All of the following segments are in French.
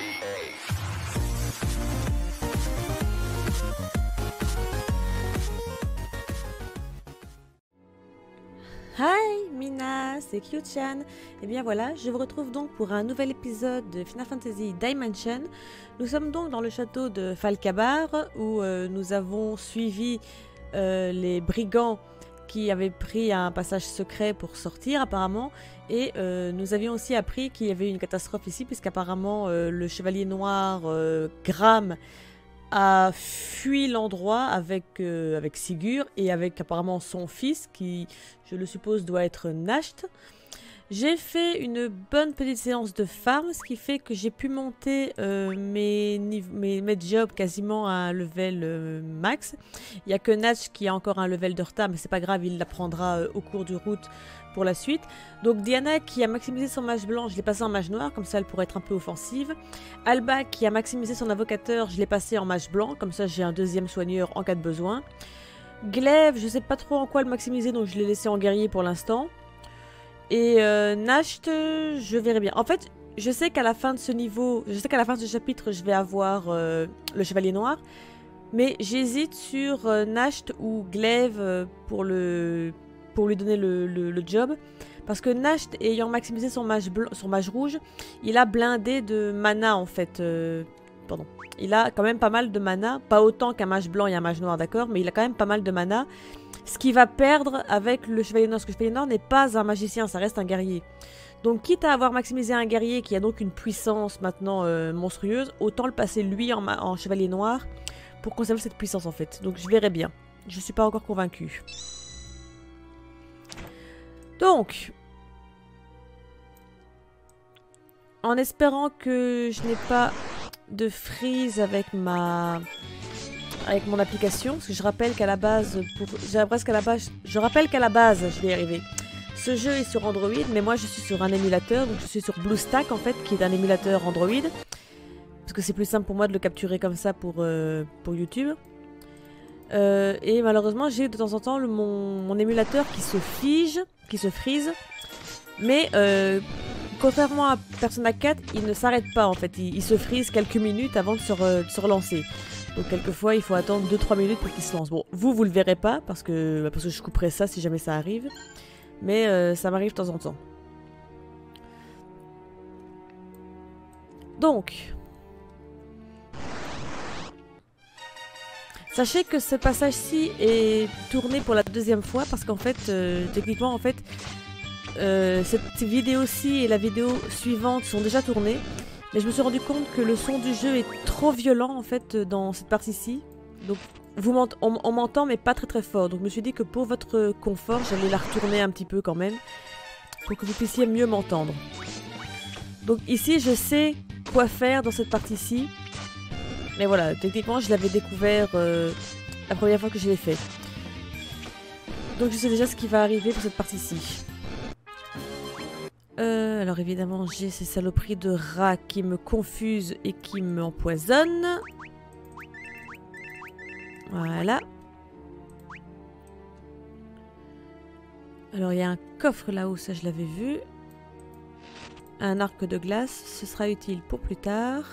Hi Mina, c'est Kyu-chan. Et bien voilà, je vous retrouve donc pour un nouvel épisode de Final Fantasy Dimension. Nous sommes donc dans le château de Falcabar où nous avons suivi les brigands qui avaient pris un passage secret pour sortir apparemment. Et nous avions aussi appris qu'il y avait une catastrophe ici puisqu'apparemment le chevalier noir Gram a fui l'endroit avec Sigurd et avec apparemment son fils qui, je le suppose, doit être Nasht. J'ai fait une bonne petite séance de farm, ce qui fait que j'ai pu monter mes jobs quasiment à un level max. Il n'y a que Nasht qui a encore un level de retard, mais c'est pas grave, il l'apprendra au cours du route pour la suite. Donc Diana qui a maximisé son mage blanc, je l'ai passé en mage noir, comme ça elle pourrait être un peu offensive. Alba qui a maximisé son invocateur, je l'ai passé en mage blanc, comme ça j'ai un deuxième soigneur en cas de besoin. Glaive, je sais pas trop en quoi le maximiser, donc je l'ai laissé en guerrier pour l'instant. Et Nasht, je verrai bien. En fait, je sais qu'à la fin de ce niveau, je sais qu'à la fin de ce chapitre, je vais avoir le chevalier noir. Mais j'hésite sur Nasht ou Glaive pour lui donner le job. Parce que Nasht, ayant maximisé son mage rouge, il a blindé de mana en fait. Pardon. Il a quand même pas mal de mana. Pas autant qu'un mage blanc et un mage noir, d'accord. Mais il a quand même pas mal de mana. Ce qu'il va perdre avec le chevalier noir. Parce que le chevalier noir n'est pas un magicien, ça reste un guerrier. Donc quitte à avoir maximisé un guerrier qui a donc une puissance maintenant monstrueuse, autant le passer lui en chevalier noir pour conserver cette puissance en fait. Donc je verrai bien. Je suis pas encore convaincue. Donc, en espérant que je n'ai pas de freeze avec mon application, parce que je rappelle qu'à la base, je vais y arriver. Ce jeu est sur Android, mais moi je suis sur un émulateur, donc je suis sur BlueStack en fait, qui est un émulateur Android, parce que c'est plus simple pour moi de le capturer comme ça pour YouTube. Et malheureusement, j'ai de temps en temps mon émulateur qui se freeze, mais contrairement à Persona 4, il ne s'arrête pas en fait, il se freeze quelques minutes avant de se relancer. Donc quelquefois, il faut attendre 2-3 minutes pour qu'il se lance. Bon, vous le verrez pas parce que je couperai ça si jamais ça arrive, mais ça m'arrive de temps en temps. Donc, sachez que ce passage-ci est tourné pour la deuxième fois parce qu'en fait, techniquement, en fait, cette vidéo-ci et la vidéo suivante sont déjà tournées. Mais je me suis rendu compte que le son du jeu est trop violent en fait dans cette partie-ci. Donc on m'entend mais pas très très fort. Donc je me suis dit que pour votre confort, j'allais la retourner un petit peu quand même. Pour que vous puissiez mieux m'entendre. Donc ici, je sais quoi faire dans cette partie-ci. Mais voilà, techniquement, je l'avais découvert la première fois que je l'ai fait. Donc je sais déjà ce qui va arriver pour cette partie-ci. Alors évidemment, j'ai ces saloperies de rats qui me confusent et qui m'empoisonnent. Voilà. Alors il y a un coffre là-haut, ça je l'avais vu. Un arc de glace, ce sera utile pour plus tard.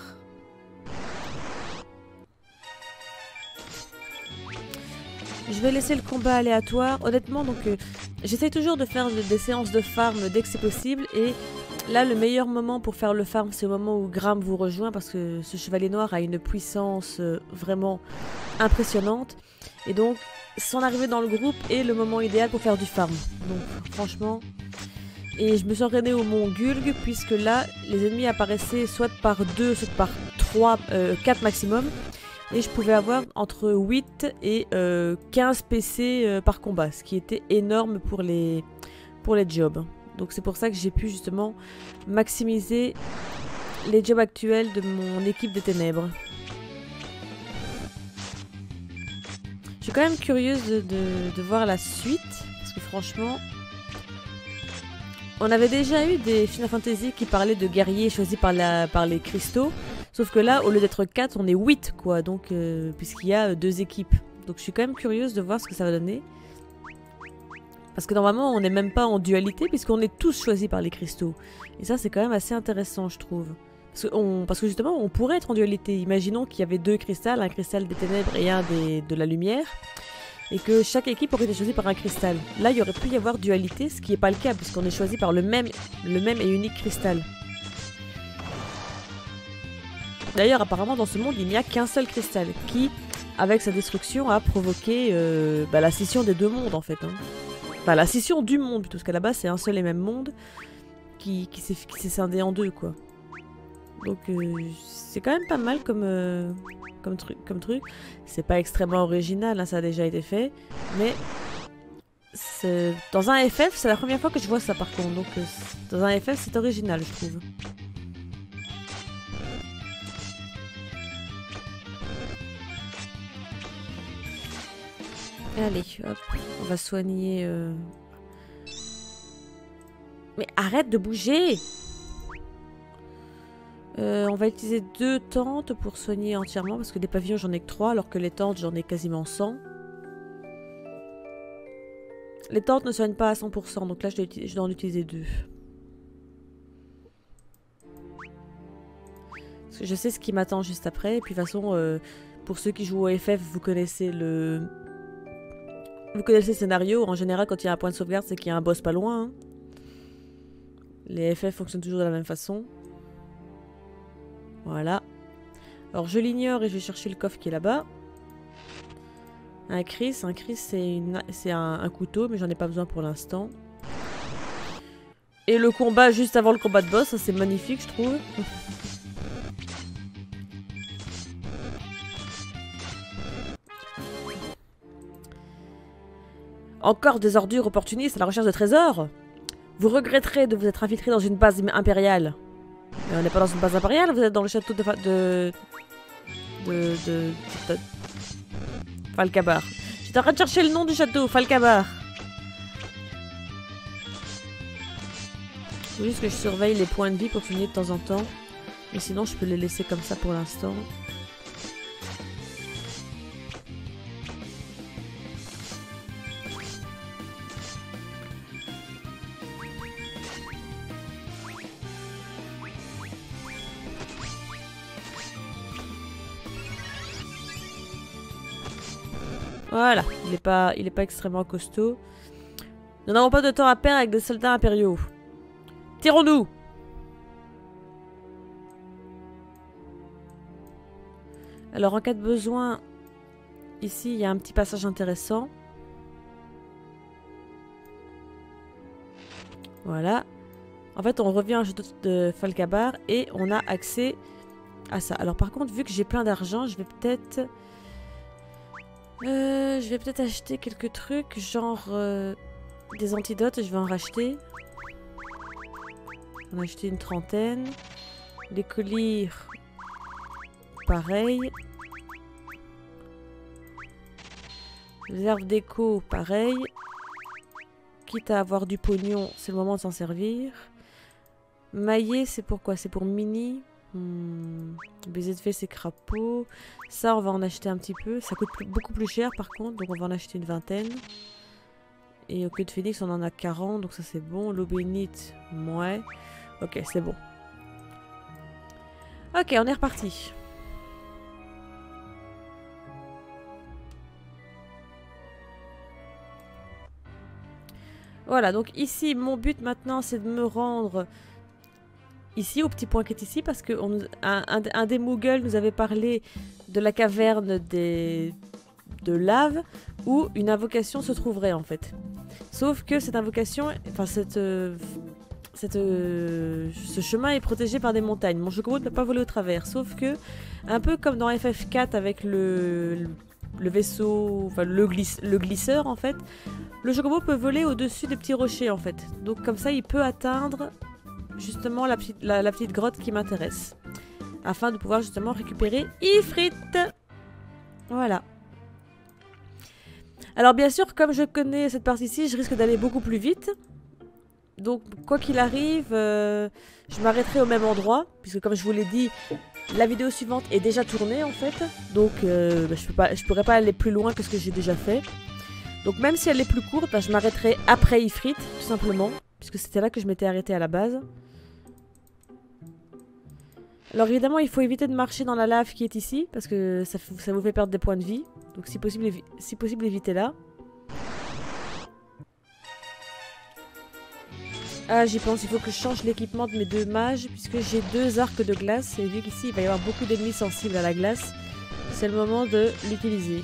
Je vais laisser le combat aléatoire. Honnêtement, donc j'essaie toujours de faire des séances de farm dès que c'est possible. Et là, le meilleur moment pour faire le farm, c'est au moment où Gram vous rejoint. Parce que ce chevalier noir a une puissance vraiment impressionnante. Et donc, son arrivée dans le groupe est le moment idéal pour faire du farm. Donc, franchement... Et je me suis entraînée au mont Gulg, puisque là, les ennemis apparaissaient soit par 2, soit par 4 maximum. Et je pouvais avoir entre 8 et 15 PC par combat, ce qui était énorme pour les jobs. Donc c'est pour ça que j'ai pu justement maximiser les jobs actuels de mon équipe des ténèbres. Je suis quand même curieuse de voir la suite, parce que franchement... On avait déjà eu des Final Fantasy qui parlaient de guerriers choisis par les cristaux. Sauf que là, au lieu d'être 4, on est 8, quoi. Donc, puisqu'il y a 2 équipes. Donc je suis quand même curieuse de voir ce que ça va donner. Parce que normalement, on n'est même pas en dualité, puisqu'on est tous choisis par les cristaux. Et ça, c'est quand même assez intéressant, je trouve. Parce que justement, on pourrait être en dualité. Imaginons qu'il y avait 2 cristals, un cristal des ténèbres et un de la lumière, et que chaque équipe aurait été choisie par un cristal. Là, il y aurait pu y avoir dualité, ce qui n'est pas le cas, puisqu'on est choisi par le même et unique cristal. D'ailleurs, apparemment, dans ce monde, il n'y a qu'un seul cristal, qui, avec sa destruction, a provoqué la scission des 2 mondes, en fait. Hein. Enfin, la scission du monde, plutôt, parce qu'à la base, c'est un seul et même monde qui s'est scindé en 2, quoi. Donc, c'est quand même pas mal comme truc. C'est pas extrêmement original, hein, ça a déjà été fait. Mais, dans un FF, c'est la première fois que je vois ça, par contre. Donc, dans un FF, c'est original, je trouve. Allez, hop, on va soigner... Mais arrête de bouger! On va utiliser 2 tentes pour soigner entièrement, parce que des pavillons, j'en ai que 3, alors que les tentes, j'en ai quasiment 100. Les tentes ne soignent pas à 100%, donc là, je dois en utiliser 2. Parce que je sais ce qui m'attend juste après, et puis de toute façon, pour ceux qui jouent au FF, vous connaissez le scénario. En général, quand il y a un point de sauvegarde, c'est qu'il y a un boss pas loin. Hein. Les FF fonctionnent toujours de la même façon. Voilà. Alors je l'ignore et je vais chercher le coffre qui est là-bas. Un Chris c'est un couteau, mais j'en ai pas besoin pour l'instant. Et le combat juste avant le combat de boss, ça c'est magnifique, je trouve. Encore des ordures opportunistes à la recherche de trésors. Vous regretterez de vous être infiltré dans une base impériale. Mais on n'est pas dans une base impériale, vous êtes dans le château de Falcabar. J'étais en train de chercher le nom du château, Falcabar. Faut juste que je surveille les points de vie pour finir de temps en temps. Mais sinon, je peux les laisser comme ça pour l'instant. Voilà, il est pas extrêmement costaud. Nous n'avons pas de temps à perdre avec des soldats impériaux. Tirons-nous! Alors, en cas de besoin, ici, il y a un petit passage intéressant. Voilà. En fait, on revient au château de Falcabar et on a accès à ça. Alors, par contre, vu que j'ai plein d'argent, je vais peut-être acheter quelques trucs, genre des antidotes, je vais en racheter. On a acheté une 30aine. Les colliers, pareil. Les herbes d'écho, pareil. Quitte à avoir du pognon, c'est le moment de s'en servir. Maillet, c'est pourquoi? C'est pour Mini. Baiser de fée, c'est crapaud. Ça, on va en acheter un petit peu. Ça coûte beaucoup plus cher par contre, donc on va en acheter une 20aine. Et au queue de phénix, on en a 40, donc ça c'est bon. L'eau bénite, ouais. Ok, c'est bon. Ok, on est reparti. Voilà, donc ici, mon but maintenant, c'est de me rendre ici, au petit point qui est ici, parce que un des Moogles nous avait parlé de la caverne de lave, où une invocation se trouverait, en fait. Sauf que cette invocation, enfin, ce chemin est protégé par des montagnes. Mon chocobo ne peut pas voler au travers, sauf que, un peu comme dans FF4 avec le vaisseau, enfin le glisseur en fait, le chocobo peut voler au-dessus des petits rochers en fait. Donc comme ça il peut atteindre justement la petite grotte qui m'intéresse. Afin de pouvoir justement récupérer Ifrit. Voilà. Alors bien sûr, comme je connais cette partie-ci, je risque d'aller beaucoup plus vite. Donc quoi qu'il arrive, je m'arrêterai au même endroit. Puisque comme je vous l'ai dit, la vidéo suivante est déjà tournée en fait. Donc je pourrais pas aller plus loin que ce que j'ai déjà fait. Donc même si elle est plus courte, je m'arrêterai après Ifrit, tout simplement. Puisque c'était là que je m'étais arrêtée à la base. Alors évidemment, il faut éviter de marcher dans la lave qui est ici, parce que ça vous fait perdre des points de vie. Donc si possible évitez là. Ah, j'y pense, il faut que je change l'équipement de mes 2 mages, puisque j'ai 2 arcs de glace, et vu qu'ici il va y avoir beaucoup d'ennemis sensibles à la glace, c'est le moment de l'utiliser.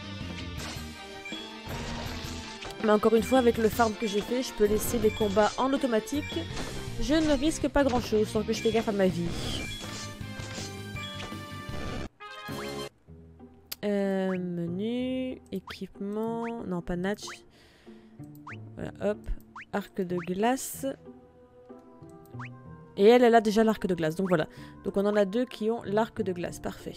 Mais encore une fois, avec le farm que j'ai fait, je peux laisser les combats en automatique. Je ne risque pas grand chose tant que je fais gaffe à ma vie. Menu, équipement, non pas natch. Voilà, hop, arc de glace. Et elle a déjà l'arc de glace, donc voilà. Donc on en a 2 qui ont l'arc de glace, parfait.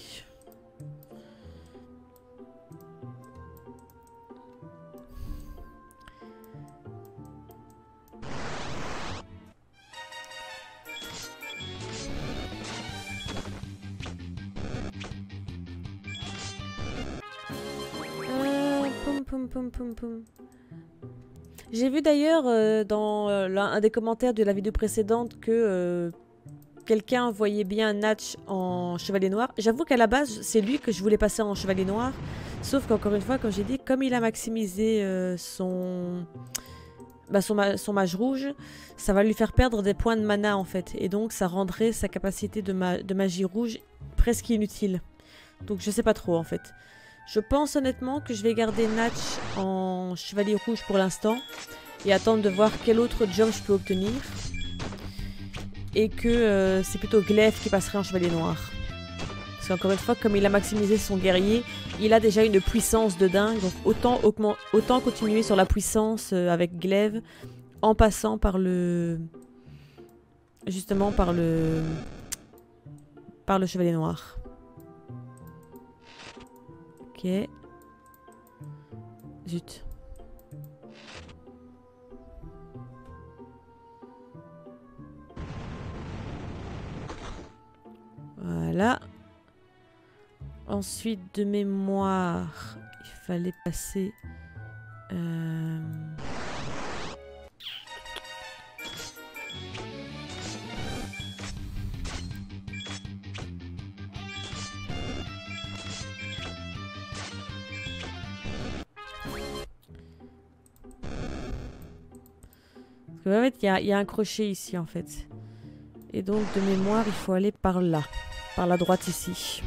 J'ai vu d'ailleurs dans un des commentaires de la vidéo précédente que quelqu'un voyait bien Natch en chevalier noir. J'avoue qu'à la base, c'est lui que je voulais passer en chevalier noir. Sauf qu'encore une fois, comme j'ai dit, comme il a maximisé son mage rouge, ça va lui faire perdre des points de mana en fait. Et donc ça rendrait sa capacité de magie rouge presque inutile. Donc je sais pas trop en fait. Je pense honnêtement que je vais garder Natch en chevalier rouge pour l'instant et attendre de voir quel autre job je peux obtenir. Et que c'est plutôt Glaive qui passerait en chevalier noir. Parce qu'encore une fois, comme il a maximisé son guerrier, il a déjà une puissance de dingue. Donc autant continuer sur la puissance avec Glaive en passant par le... justement par le chevalier noir. Ok. Zut. Voilà. Ensuite, de mémoire, il fallait passer... Parce qu'en fait, il y a un crochet ici, en fait. Et donc, de mémoire, il faut aller par là. Par la droite, ici.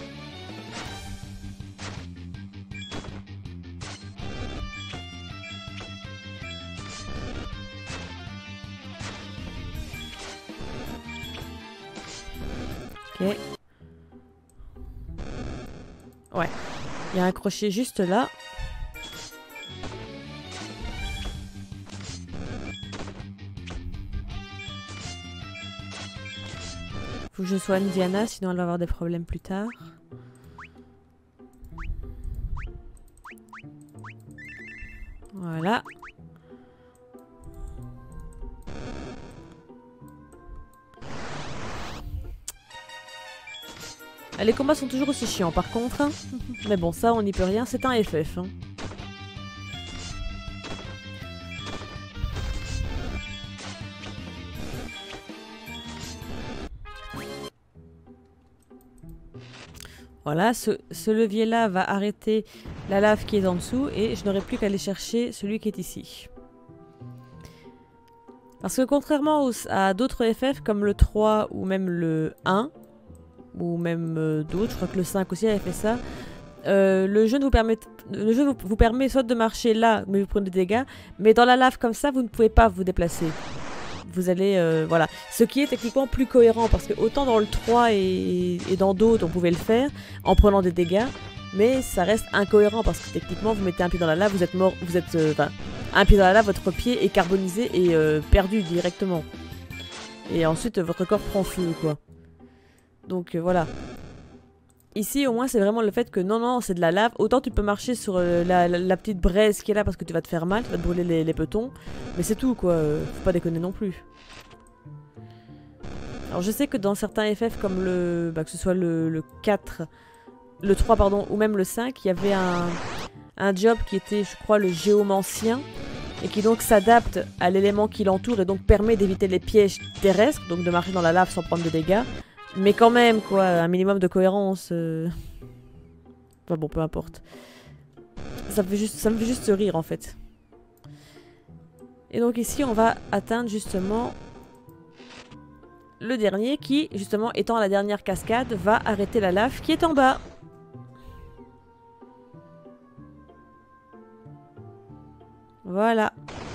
Ok. Ouais. Il y a un crochet juste là. Faut que je soigne Diana, sinon elle va avoir des problèmes plus tard. Voilà. Les combats sont toujours aussi chiants par contre. Hein. Mais bon, ça on n'y peut rien, c'est un FF. Hein. Voilà, ce levier-là va arrêter la lave qui est en dessous et je n'aurai plus qu'à aller chercher celui qui est ici. Parce que contrairement à d'autres FF comme le 3 ou même le 1, ou même d'autres, je crois que le 5 aussi avait fait ça, le jeu vous permet soit de marcher là, mais vous prenez des dégâts, mais dans la lave comme ça, vous ne pouvez pas vous déplacer. Vous allez, voilà. Ce qui est techniquement plus cohérent, parce que autant dans le 3 et dans d'autres, on pouvait le faire en prenant des dégâts, mais ça reste incohérent, parce que techniquement, vous mettez un pied dans la lave, vous êtes mort, vous êtes, un pied dans la lave, votre pied est carbonisé et perdu directement. Et ensuite, votre corps prend feu, quoi. Donc, voilà. Ici, au moins, c'est vraiment le fait que non, c'est de la lave. Autant tu peux marcher sur la petite braise qui est là parce que tu vas te faire mal, tu vas te brûler les petons. Mais c'est tout, quoi. Faut pas déconner non plus. Alors, je sais que dans certains FF, comme que ce soit le 4, le 3, pardon, ou même le 5, il y avait un job qui était, je crois, le géomancien. Et qui donc s'adapte à l'élément qui l'entoure et donc permet d'éviter les pièges terrestres, donc de marcher dans la lave sans prendre de dégâts. Mais quand même, quoi, un minimum de cohérence. Enfin bon, peu importe. Ça me fait juste rire, en fait. Et donc ici, on va atteindre justement le dernier qui, justement, étant la dernière cascade, va arrêter la lave qui est en bas. Voilà.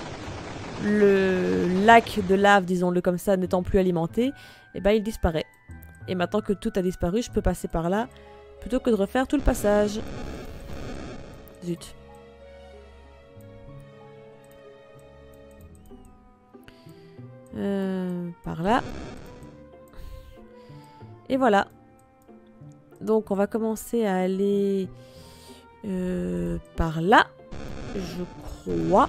Le lac de lave, disons-le comme ça, n'étant plus alimenté, et ben il disparaît. Et maintenant que tout a disparu, je peux passer par là, plutôt que de refaire tout le passage. Zut. Par là. Et voilà. Donc on va commencer à aller par là, je crois.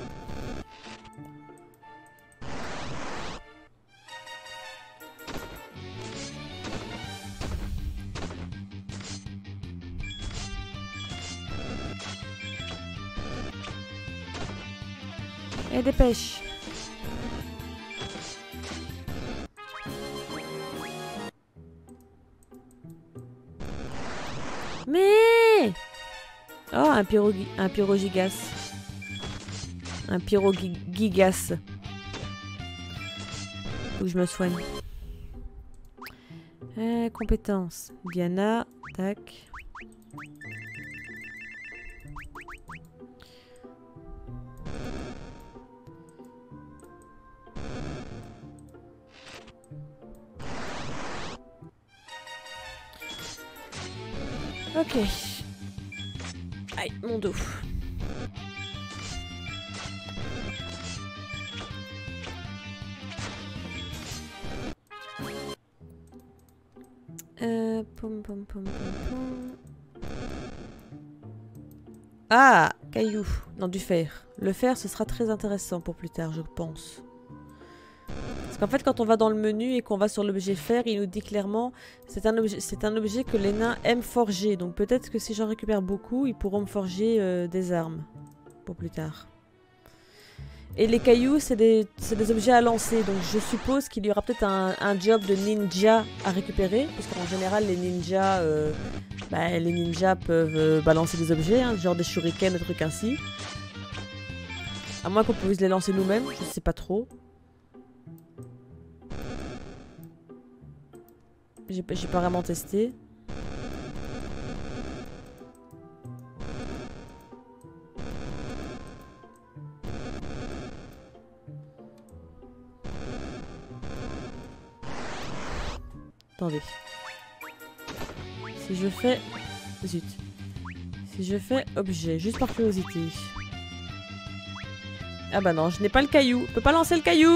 Et dépêche. Mais oh, un pyrogigas. Un pyrogigas. Faut que je me soigne. Compétences. Diana. Tac. Ok. Aïe, mon dos. Pom pom pom pom pom. Ah, caillou. Non, du fer. Le fer, ce sera très intéressant pour plus tard, je pense. Parce qu'en fait, quand on va dans le menu et qu'on va sur l'objet fer, il nous dit clairement c'est un objet que les nains aiment forger. Donc peut-être que si j'en récupère beaucoup, ils pourront me forger des armes pour plus tard. Et les cailloux, c'est des objets à lancer. Donc je suppose qu'il y aura peut-être un job de ninja à récupérer. Parce qu'en général, les ninjas peuvent balancer des objets, hein, genre des shurikens, des trucs ainsi. À moins qu'on puisse les lancer nous-mêmes, je sais pas trop. J'ai pas vraiment testé. Attendez. Si je fais... Zut. Si je fais objet, juste par curiosité. Ah bah non, je n'ai pas le caillou. Je peux pas lancer le caillou.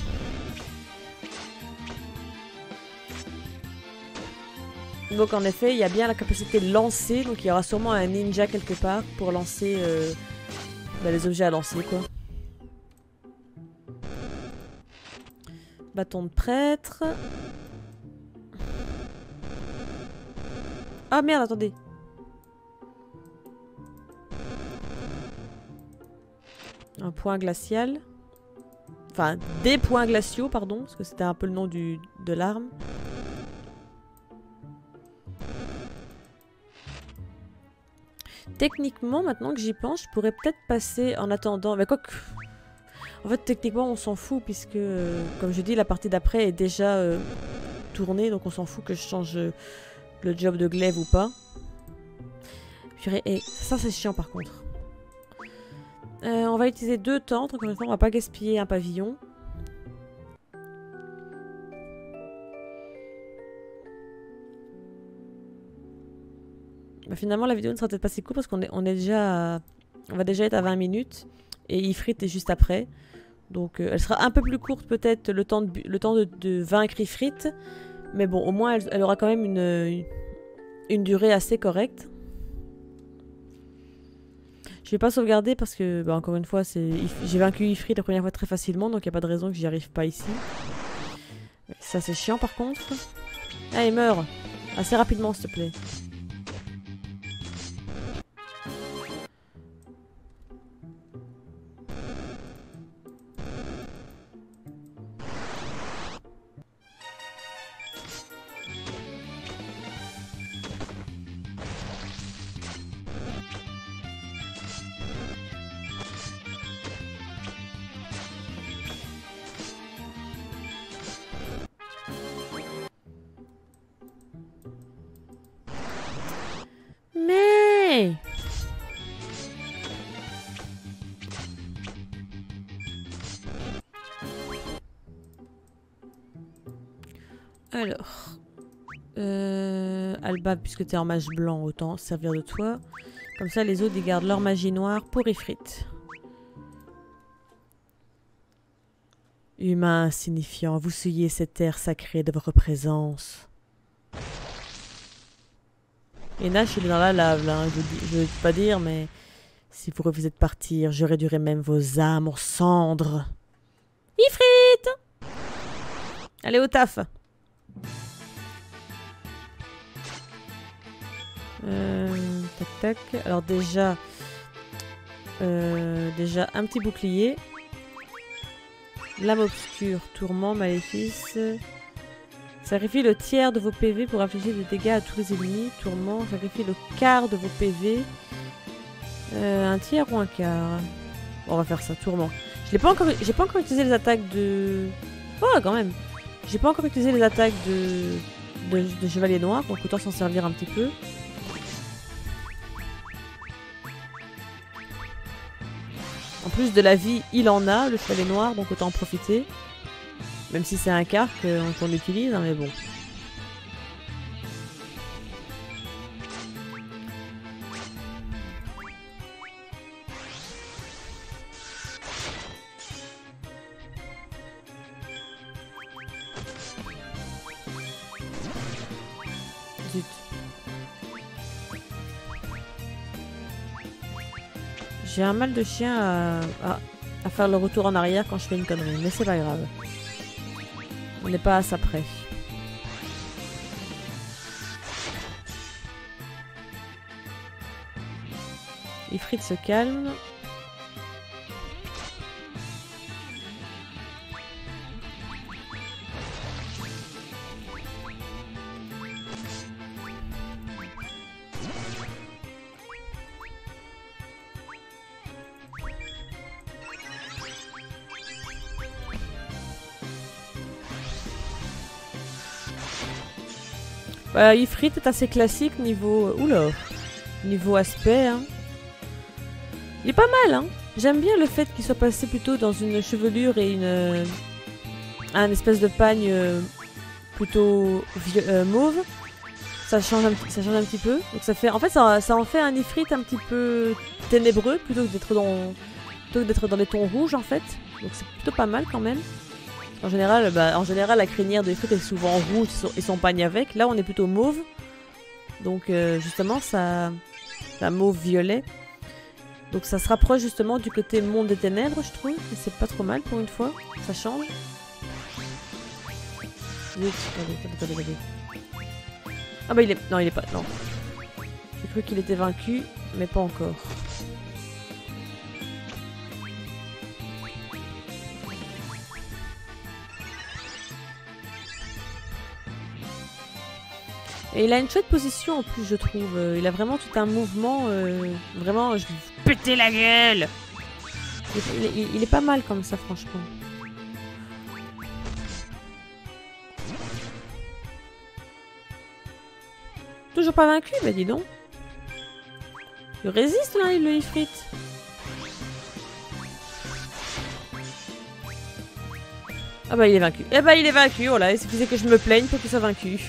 Donc en effet, il y a bien la capacité de lancer. Donc il y aura sûrement un ninja quelque part pour lancer les objets à lancer, quoi. Bâton de prêtre. Ah merde, attendez. Un point glacial. Enfin, des points glaciaux, pardon. Parce que c'était un peu le nom de l'arme. Techniquement, maintenant que j'y pense, je pourrais peut-être passer en attendant. Mais quoique... En fait, techniquement, on s'en fout. Puisque, comme je dis, la partie d'après est déjà tournée. Donc on s'en fout que je change le job de glaive ou pas. Purée, et ça c'est chiant par contre. On va utiliser 2 tentes, encore une fois on va pas gaspiller un pavillon. Bah, finalement la vidéo ne sera peut-être pas si cool parce qu'on est déjà on va déjà être à 20 minutes et Ifrit est juste après. Donc elle sera un peu plus courte peut-être le temps de vaincre Ifrit. Mais bon, au moins elle aura quand même une durée assez correcte. Je vais pas sauvegarder parce que, bah, encore une fois, j'ai vaincu Ifrit la première fois très facilement, donc il n'y a pas de raison que j'y arrive pas ici. Ça c'est chiant par contre. Allez, meurs. Assez rapidement s'il te plaît. Alors... Alba, puisque t'es en mage blanc, autant servir de toi. Comme ça, les autres, ils gardent leur magie noire pour Ifrit. Humain insignifiant, vous souillez cette terre sacrée de votre présence. Et Nash, il est dans la lave, là. Hein. Je veux pas dire, mais... Si vous refusez de partir, je réduirai même vos âmes en cendres. Ifrit! Allez au taf. Tac tac. Alors déjà un petit bouclier. Lame obscure, tourment, maléfice. Sacrifiez le tiers de vos PV pour infliger des dégâts à tous les ennemis. Tourment, sacrifiez le quart de vos PV. Un tiers ou un quart. Bon, on va faire ça, tourment. J'ai pas encore utilisé les attaques de... Oh, quand même. J'ai pas encore utilisé les attaques de Chevalier Noir, donc autant s'en servir un petit peu. En plus de la vie, il en a, le Chevalier Noir, donc autant en profiter. Même si c'est un quart qu'on utilise, hein, mais bon. Zut. J'ai un mal de chien à faire le retour en arrière quand je fais une connerie, mais c'est pas grave. On n'est pas à ça près. Ifrit se calme. Ifrit est assez classique niveau... Oula! Niveau aspect, hein. Il est pas mal, hein. J'aime bien le fait qu'il soit passé plutôt dans une chevelure et un espèce de pagne plutôt mauve. Ça change un petit peu. Donc ça fait... En fait, ça en fait un Ifrit un petit peu ténébreux plutôt que d'être dans les tons rouges, en fait. Donc c'est plutôt pas mal, quand même. En général, la crinière de Ifrit est souvent rouge et son pagne avec. Là, on est plutôt mauve. Donc, justement, ça mauve-violet. Donc, ça se rapproche justement du côté monde des ténèbres, je trouve. Et c'est pas trop mal pour une fois. Ça change. Attendez. Ah bah, il est... Non, il est pas... Non. J'ai cru qu'il était vaincu, mais pas encore. Et il a une chouette position en plus, je trouve. Il a vraiment tout un mouvement. Vraiment, je vais vous péter la gueule! Il est pas mal comme ça, franchement. Toujours pas vaincu? Bah dis donc. Il résiste là, le Ifrit. Ah bah il est vaincu. Eh bah il est vaincu, voilà. Il suffisait que je me plaigne pour qu'il soit vaincu.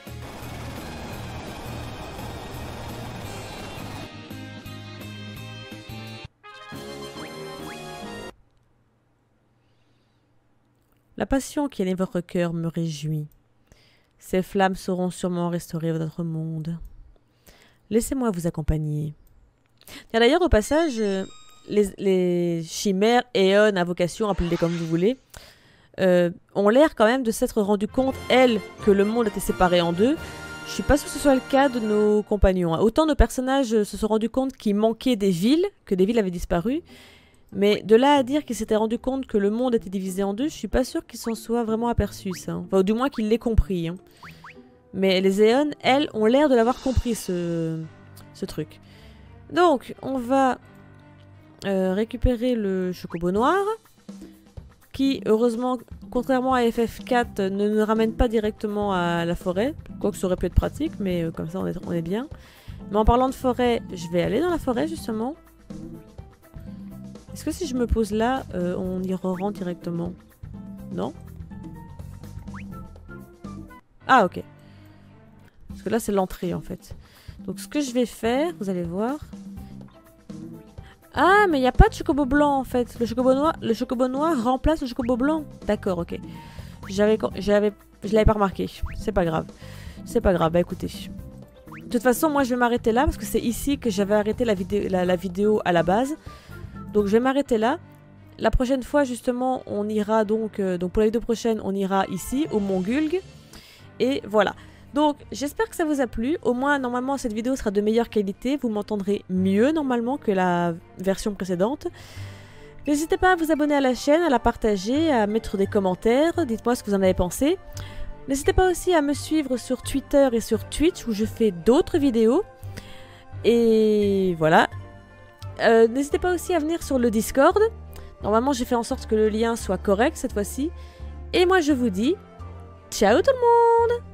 La passion qui anime votre cœur me réjouit. Ces flammes sauront sûrement restaurer votre monde. Laissez-moi vous accompagner. D'ailleurs, au passage, les chimères, éons, invocations, appelez-les comme vous voulez, ont l'air quand même de s'être rendu compte, elles, que le monde était séparé en deux. Je suis pas sûre que ce soit le cas de nos compagnons. Autant nos personnages se sont rendus compte qu'il manquait des villes, que des villes avaient disparu. Mais de là à dire qu'ils s'étaient rendu compte que le monde était divisé en deux, je suis pas sûre qu'ils s'en soient vraiment aperçus, ça. Enfin, du moins qu'ils l'aient compris. Hein. Mais les Éons, elles, ont l'air de l'avoir compris, ce truc. Donc, on va récupérer le chocobo noir, qui, heureusement, contrairement à FF4, ne nous ramène pas directement à la forêt. Quoique ça aurait pu être pratique, mais comme ça, on est bien. Mais en parlant de forêt, je vais aller dans la forêt, justement. Est-ce que si je me pose là, on y rentre directement? Non? Ah, ok. Parce que là, c'est l'entrée, en fait. Donc, ce que je vais faire, vous allez voir... Ah, mais il n'y a pas de chocobo blanc, en fait. Le chocobo noir remplace le chocobo blanc. D'accord, ok. Je l'avais pas remarqué. C'est pas grave. C'est pas grave, bah écoutez. De toute façon, moi, je vais m'arrêter là, parce que c'est ici que j'avais arrêté la vidéo à la base. Donc, je vais m'arrêter là. La prochaine fois, justement, on ira donc pour la vidéo prochaine, on ira ici, au Mont Gulg. Et voilà. Donc, j'espère que ça vous a plu. Au moins, normalement, cette vidéo sera de meilleure qualité. Vous m'entendrez mieux, normalement, que la version précédente. N'hésitez pas à vous abonner à la chaîne, à la partager, à mettre des commentaires. Dites-moi ce que vous en avez pensé. N'hésitez pas aussi à me suivre sur Twitter et sur Twitch, où je fais d'autres vidéos. Et voilà. N'hésitez pas aussi à venir sur le Discord. Normalement, j'ai fait en sorte que le lien soit correct cette fois-ci. Et moi, je vous dis... Ciao tout le monde!